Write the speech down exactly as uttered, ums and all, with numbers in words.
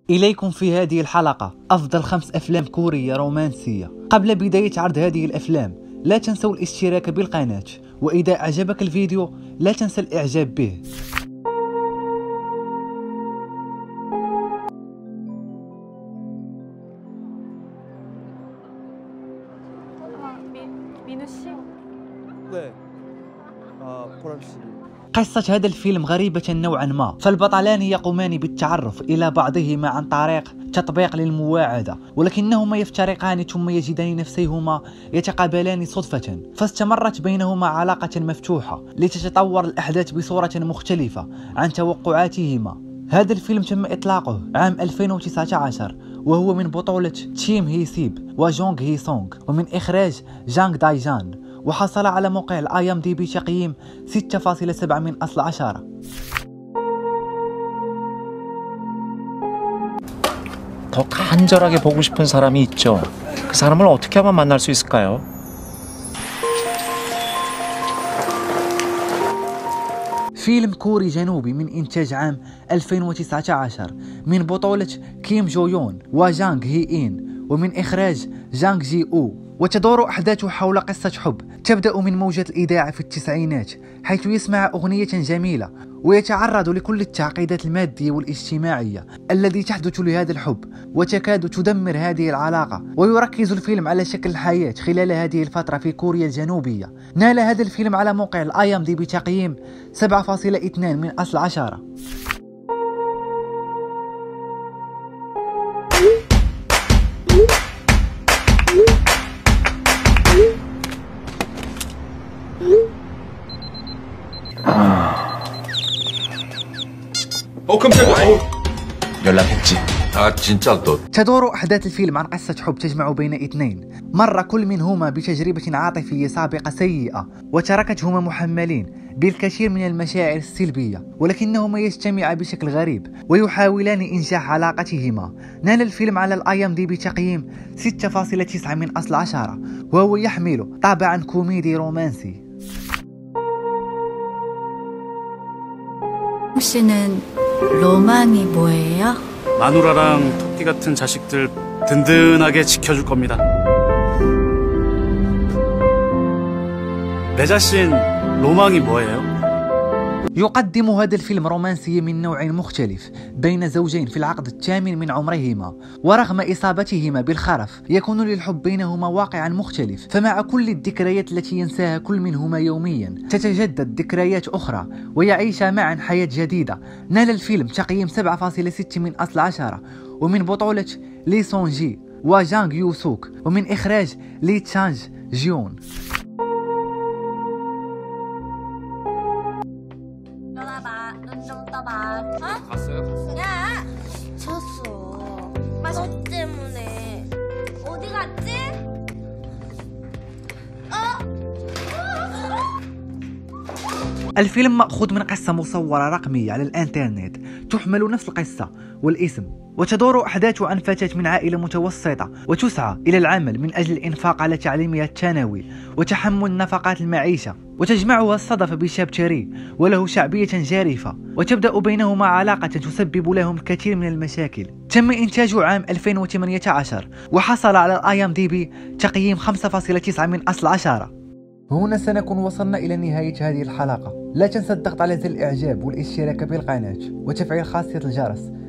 إليكم في هذه الحلقة أفضل خمس أفلام كورية رومانسية. قبل بداية عرض هذه الأفلام لا تنسوا الاشتراك بالقناة، وإذا أعجبك الفيديو لا تنسى الإعجاب به. قصة هذا الفيلم غريبة نوعا ما، فالبطلان يقومان بالتعرف إلى بعضهما عن طريق تطبيق للمواعدة، ولكنهما يفترقان ثم يجدان نفسيهما يتقابلان صدفة، فاستمرت بينهما علاقة مفتوحة لتتطور الأحداث بصورة مختلفة عن توقعاتهما. هذا الفيلم تم إطلاقه عام ألفين وتسعة عشر، وهو من بطولة تيم هي سيب وجونغ هي سونغ، ومن إخراج جانغ داي جان، وحصل على موقع الاي ام دي بي تقييم ستة فاصلة سبعة من أصل عشرة. 더 간절하게 보고 싶은 사람이 있죠. 그 사람을 어떻게 하면 만날 수 있을까요? فيلم كوري جنوبي من إنتاج عام ألفين وتسعة عشر، من بطولة كيم جو يون وجانغ هي إين، ومن إخراج جانغ جي أو، وتدور أحداثه حول قصة حب تبدأ من موجة الإذاعة في التسعينات، حيث يسمع أغنية جميلة ويتعرض لكل التعقيدات المادية والاجتماعية التي تحدث لهذا الحب وتكاد تدمر هذه العلاقة. ويركز الفيلم على شكل الحياة خلال هذه الفترة في كوريا الجنوبية. نال هذا الفيلم على موقع الاي ام دي بي تقييم سبعة فاصلة اثنين من أصل عشرة. 어 깜짝이야. 연락했지. 아 진짜 너. تدور أحداث الفيلم عن قصة حب تجمع بين اثنين مر كل منهما بتجربة عاطفية سابقة سيئة وتركتهما محملين بالكثير من المشاعر السلبية، ولكنهما يجتمعا بشكل غريب ويحاولان إنجاح علاقتهما. نال الفيلم على الاي ام دي بي تقييم ستة فاصلة تسعة من أصل عشرة، وهو يحمل طابعا كوميدي رومانسي. 씨는 로망이 뭐예요? 마누라랑 토끼 같은 자식들 든든하게 지켜줄 겁니다. 내 자신 로망이 뭐예요? يقدم هذا الفيلم رومانسي من نوع مختلف بين زوجين في العقد الثامن من عمرهما، ورغم إصابتهما بالخرف يكون للحب بينهما واقعا مختلف، فمع كل الذكريات التي ينساها كل منهما يوميا تتجدد ذكريات أخرى ويعيشا معا حياة جديدة. نال الفيلم تقييم سبعة فاصلة ستة من أصل عشرة، ومن بطولة لي سون جي وجانغ يو سوك، ومن إخراج لي تشانج جيون. 갔어요? 야! 미쳤어. 너 때문에. 어디 갔지? 어? الفيلم مأخوذ من قصة مصورة رقمية على الانترنت تحمل نفس القصة والاسم، وتدور أحداث عن فتاة من عائلة متوسطة وتسعى إلى العمل من أجل الإنفاق على تعليمها الثانوي وتحمل نفقات المعيشة، وتجمعها الصدفة بشاب ثري وله شعبية جارفة، وتبدأ بينهما علاقة تسبب لهم الكثير من المشاكل. تم إنتاجه عام ألفين وثمانية عشر، وحصل على الاي ام دي بي تقييم خمسة فاصلة تسعة من أصل عشرة. هنا سنكون وصلنا إلى نهاية هذه الحلقة. لا تنسى الضغط على زر الإعجاب والاشتراك بالقناة وتفعيل خاصية الجرس